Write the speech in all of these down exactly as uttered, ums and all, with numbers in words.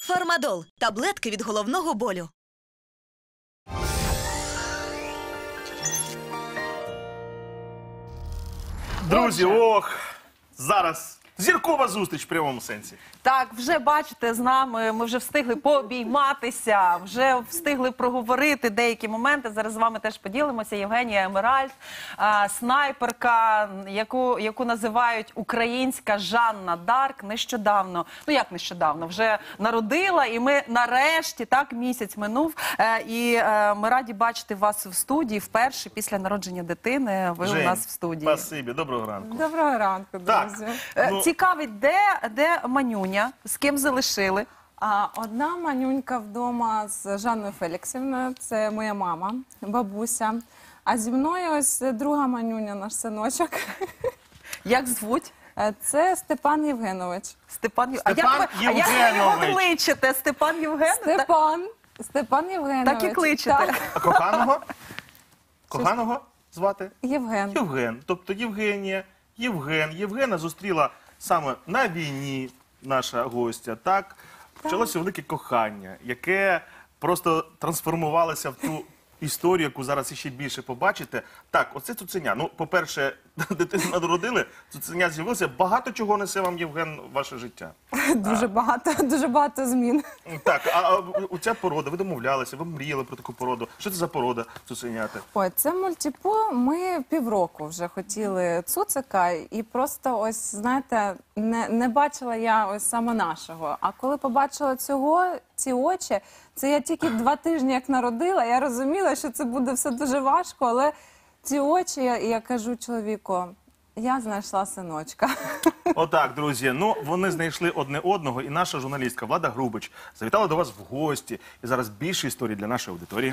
Фармадол – таблетки від головного болю. Друзі, ох, зараз зіркова зустріч в прямому сенсі. Так, вже бачите, з нами ми вже встигли пообійматися, вже встигли проговорити деякі моменти. Зараз з вами теж поділимося. Євгенія Емеральд, а, снайперка, яку, яку називають українська Жанна Дарк, нещодавно, ну як нещодавно, вже народила, і ми нарешті, так, місяць минув, е, і е, ми раді бачити вас в студії вперше після народження дитини. Ви Жень, у нас в студії. Спасибі, доброго ранку. Доброго ранку, друзі. Так, Е, ну, Цікавить, де, де Манюня, з ким залишили? А, одна Манюнька вдома з Жанною Феліксівною, це моя мама, бабуся. А зі мною ось друга Манюня, наш синочок. Як звуть? Е, Це Степан Євгенович. Степан, Ю- Степан а як ви, а як ви його Євгенович. кличете? Степан Євген? Степан. Степан Євгенович. Так і кличете. Так, а коханого? Коханого звати? Євген. Євген. Тобто Євгенія, Євген. Євгена зустріла саме на війні наша гостя. Так, почалося велике кохання, яке просто трансформувалося в ту історію, яку зараз ще більше побачите. Так, оце цуценя. Ну, по-перше, дитину народили, цуценя з'явилося. Багато чого несе вам, Євген, в ваше життя. Дуже багато, дуже багато змін. Так, а, а у ця порода, ви домовлялися, ви мріяли про таку породу. Що це за порода цуценяти? Ой, це мультипо. Ми півроку вже хотіли цуцика, і просто ось, знаєте, не, не бачила я ось саме нашого. А коли побачила цього, ці очі, це я тільки два тижні як народила, я розуміла, що це буде все дуже важко, але ці очі, я, я кажу чоловіку, я знайшла синочка. Отак, друзі. Ну, вони знайшли одне одного, і наша журналістка Влада Грубич завітала до вас в гості. І зараз більше історій для нашої аудиторії.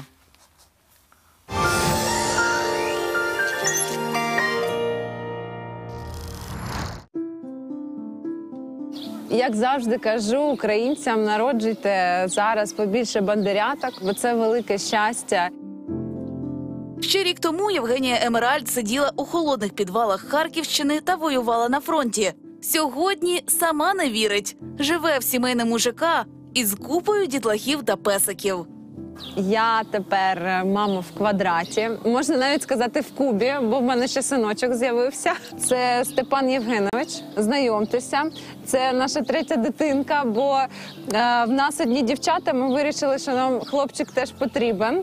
Як завжди кажу українцям, народжуйте зараз побільше бандеряток, бо це велике щастя. Ще рік тому Євгенія Емеральд сиділа у холодних підвалах Харківщини та воювала на фронті. Сьогодні сама не вірить. Живе в сімейному ЖК із купою дітлахів та песиків. Я тепер мама в квадраті, можна навіть сказати в кубі, бо в мене ще синочок з'явився. Це Степан Євгенович, знайомтеся. Це наша третя дитинка, бо е, в нас одні дівчата, ми вирішили, що нам хлопчик теж потрібен.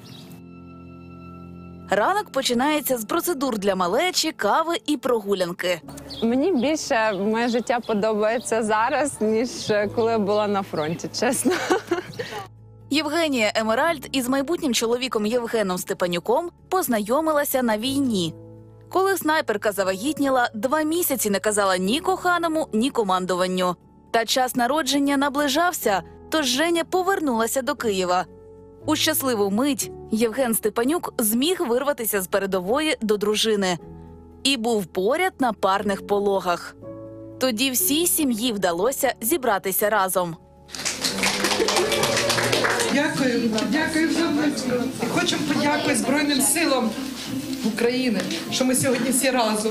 Ранок починається з процедур для малечі, кави і прогулянки. Мені більше моє життя подобається зараз, ніж коли я була на фронті, чесно. Євгенія Емеральд із майбутнім чоловіком Євгеном Степанюком познайомилася на війні. Коли снайперка завагітніла, два місяці не казала ні коханому, ні командуванню. Та час народження наближався, тож Женя повернулася до Києва. У щасливу мить Євген Степанюк зміг вирватися з передової до дружини. І був поряд на парних пологах. Тоді всій сім'ї вдалося зібратися разом. Дякую, дякую за близько. І хочемо подякувати Збройним силам України, що ми сьогодні всі разом.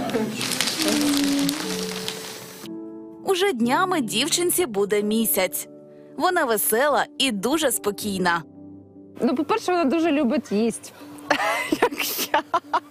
Уже днями дівчинці буде місяць. Вона весела і дуже спокійна. Ну, по-перше, вона дуже любить їсти, як я.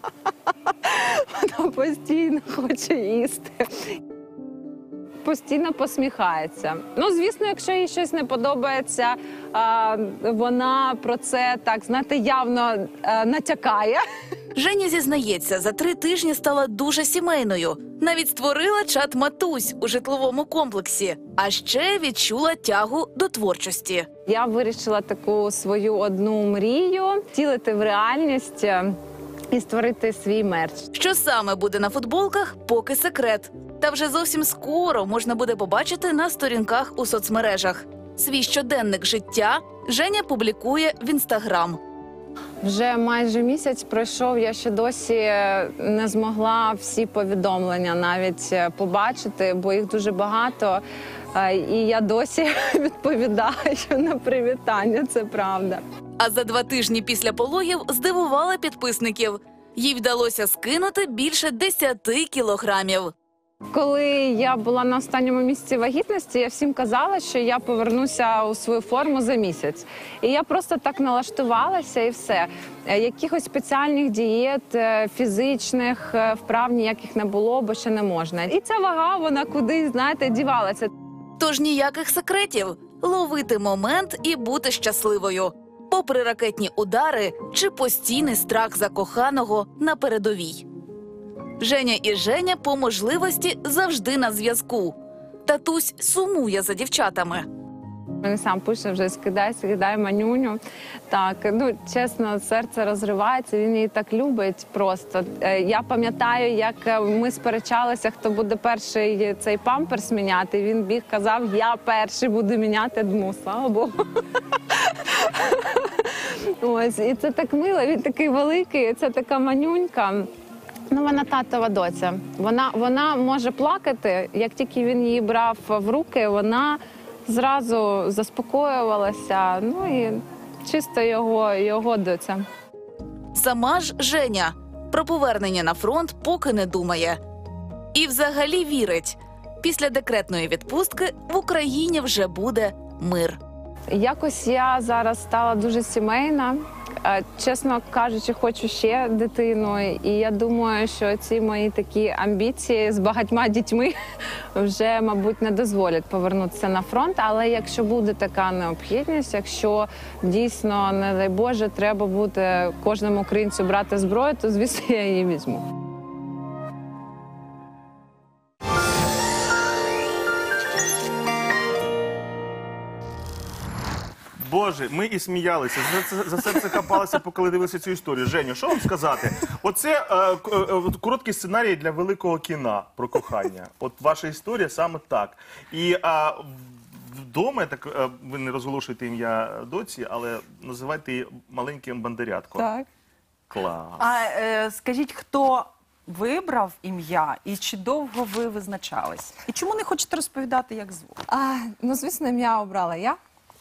Вона постійно хоче їсти. Постійно посміхається. Ну, звісно, якщо їй щось не подобається, вона про це, так, знаєте, явно натякає. Женя зізнається, за три тижні стала дуже сімейною. Навіть створила чат «Матусь» у житловому комплексі. А ще відчула тягу до творчості. Я вирішила таку свою одну мрію втілити в реальність і створити свій мерч. Що саме буде на футболках – поки секрет. Та вже зовсім скоро можна буде побачити на сторінках у соцмережах. Свій щоденник життя Женя публікує в Інстаграм. Вже майже місяць пройшов, я ще досі не змогла всі повідомлення навіть побачити, бо їх дуже багато. І я досі відповідаю на привітання, це правда. А за два тижні після пологів здивувала підписників. Їй вдалося скинути більше десяти кілограмів. Коли я була на останньому місяці вагітності, я всім казала, що я повернуся у свою форму за місяць. І я просто так налаштувалася і все. Е, Якихось спеціальних дієт, е, фізичних е, вправ ніяких не було, бо ще не можна. І ця вага, вона кудись, знаєте, дівалася. Тож ніяких секретів. Ловити момент і бути щасливою. Попри ракетні удари чи постійний страх за коханого на передовій. Женя і Женя по можливості завжди на зв'язку. Татусь сумує за дівчатами. Він сам пише вже скидай, скидай манюню. Так, ну чесно, серце розривається. Він її так любить просто. Е, Я пам'ятаю, як е, ми сперечалися, хто буде перший цей памперс міняти. Він біг, казав, я перший буду міняти дну. Слава Богу. Ось, і це так мило. Він такий великий, це така манюнька. Ну, вона татова доця. Вона, вона може плакати, як тільки він її брав в руки, вона зразу заспокоювалася. Ну і чисто його, його доця. Сама ж Женя про повернення на фронт поки не думає. І взагалі вірить, після декретної відпустки в Україні вже буде мир. Якось я зараз стала дуже сімейна. Е, Чесно кажучи, хочу ще дитину. І я думаю, що ці мої такі амбіції з багатьма дітьми вже, мабуть, не дозволять повернутися на фронт. Але якщо буде така необхідність, якщо дійсно, не дай Боже, треба буде кожному українцю брати зброю, то, звісно, я її візьму. Боже, ми і сміялися, за, це- за серце хапалися, поки дивилися цю історію. Женю, що вам сказати? Оце е, к- е, от короткий сценарій для великого кіна про кохання. От ваша історія саме так. І а, в- вдома, я так, е, ви не розголошуєте ім'я доці, але називайте її маленьким бандерятком. Так. Клас. А е, скажіть, хто вибрав ім'я і чи довго ви визначались? І чому не хочете розповідати, як звуть? А, ну, звісно, ім'я обрала я.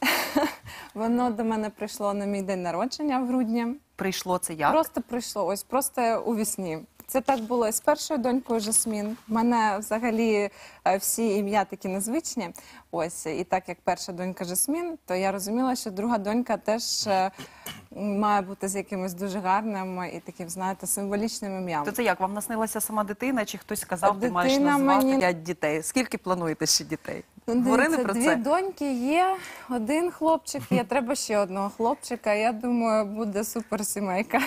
Воно до мене прийшло на мій день народження в грудні. Прийшло це як? Просто прийшло, ось просто у вісні. Це так було і з першою донькою Жасмін. У мене взагалі е, всі ім'я такі незвичні. Ось, і так як перша донька Жасмін, то я розуміла, що друга донька теж е, має бути з якимось дуже гарним і таким, знаєте, символічним ім'ям. То це як? Вам наснилася сама дитина, чи хтось сказав, ти маєш Дитина назвати мені- п'ять дітей? Скільки плануєте ще дітей? Ну, Говорили дивіться, про дві це? доньки є, один хлопчик, є, треба ще одного хлопчика. Я думаю, буде суперсімейка.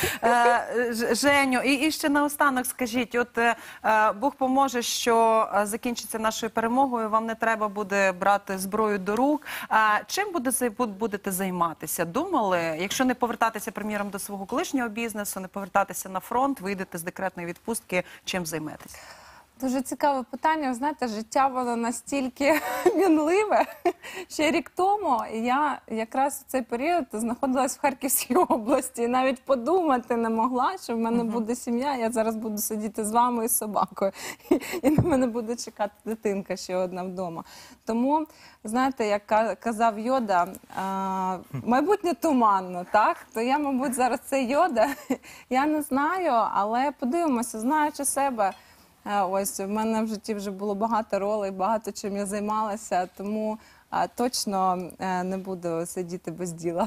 Е, Ж- Женю, і, і ще наостанок скажіть, от е, е, Бог поможе, що е, закінчиться нашою перемогою, вам не треба буде брати зброю до рук. А чим буде, зай- бу- будете займатися? Думали, якщо не повертатися, приміром, до свого колишнього бізнесу, не повертатися на фронт, вийдете з декретної відпустки, чим займетесь? Дуже цікаве питання. Ви знаєте, життя воно настільки мінливе. Ще рік тому я якраз в цей період знаходилась в Харківській області. І навіть подумати не могла, що в мене буде сім'я. Я зараз буду сидіти з вами і з собакою. І на мене буде чекати дитинка ще одна вдома. Тому, знаєте, як ка- казав Йода, а, майбутнє туманно, так? То я, мабуть, зараз це Йода. Я не знаю, але подивимося, знаючи себе. Е, Ось в мене в житті вже було багато ролей, багато чим я займалася, тому а, точно е, не буду сидіти без діла.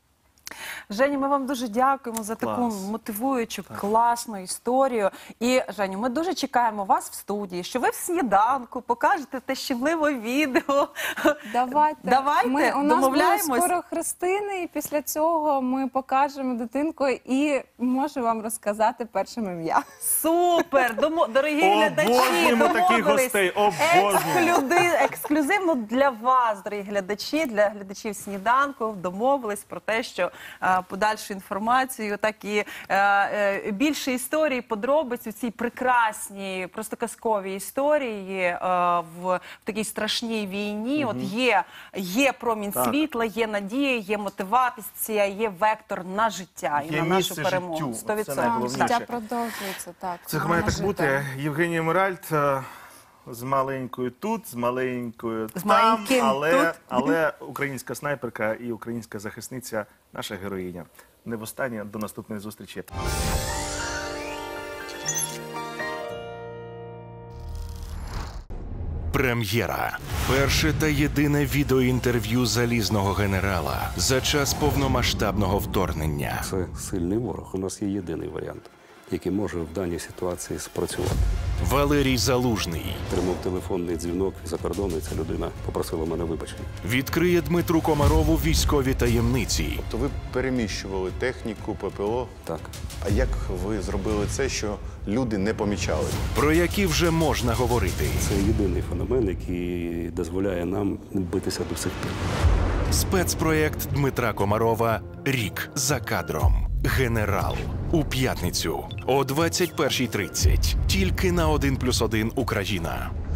Женю, ми вам дуже дякуємо за таку Клас. мотивуючу, класну історію. І, Женю, ми дуже чекаємо вас в студії, що ви в сніданку покажете те щемливе відео. Давайте. Давайте, ми, у нас домовляємось. будуть скоро хрестини, і після цього ми покажемо дитинку і можу вам розказати першим ім'я. Супер! Домо... Дорогі глядачі, Обожнюємо таких домовились. гостей, обожнюємо. Ексклюди... Ексклюзивно для вас, дорогі глядачі, для глядачів сніданку, домовились про те, що е, подальшу інформацію, так і е, е, більше історій, подробиць у цій прекрасній, просто казковій історії е, в, в такій страшній війні. От є, є промінь Так. світла, є надія, є мотивація, є вектор на життя і Є на нашу місце перемогу. життю. сто Це відсотків. найголовніше. Життя продовжується, так. Це Можна має так жити. бути. Євгенія Емеральд е, з маленькою тут, з маленькою З там, маленьким але, тут. але українська снайперка і українська захисниця – наша героїня. Не востаннє, до наступної зустрічі. Прем'єра. Перше та єдине відеоінтерв'ю залізного генерала за час повномасштабного вторгнення. Це сильний ворог. У нас є єдиний варіант, який може в даній ситуації спрацювати. Валерій Залужний Тримав телефонний дзвінок за кордону, і ця людина попросила мене вибачення. відкриє Дмитру Комарову військові таємниці. То ви переміщували техніку, ППО. Так. А як ви зробили це, що люди не помічали? Про які вже можна говорити. Це єдиний феномен, який дозволяє нам битися до сих пір. Спецпроєкт Дмитра Комарова «Рік за кадром. Генерал». У п'ятницю о двадцять першій тридцять. Тільки на один плюс один Україна.